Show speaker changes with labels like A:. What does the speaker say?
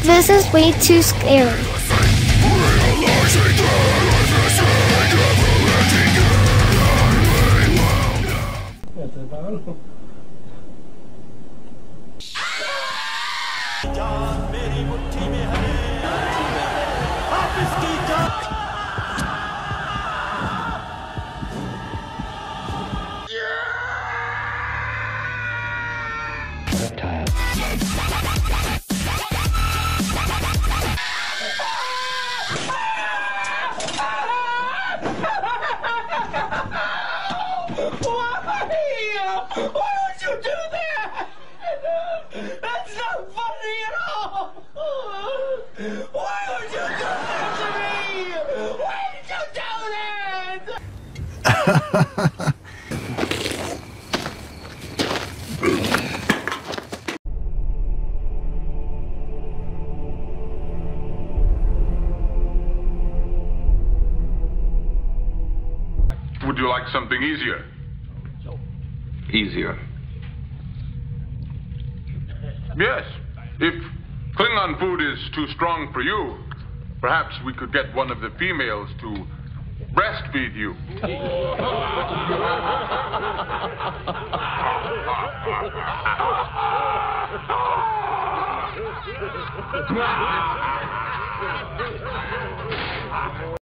A: This is way too scary.
B: Why would you do that? That's not funny at all. Why would you do that to me? Why did you do that?
C: Would you like something easier?
D: Easier.
C: Yes. If Klingon food is too strong for you, perhaps we could get one of the females to breastfeed you.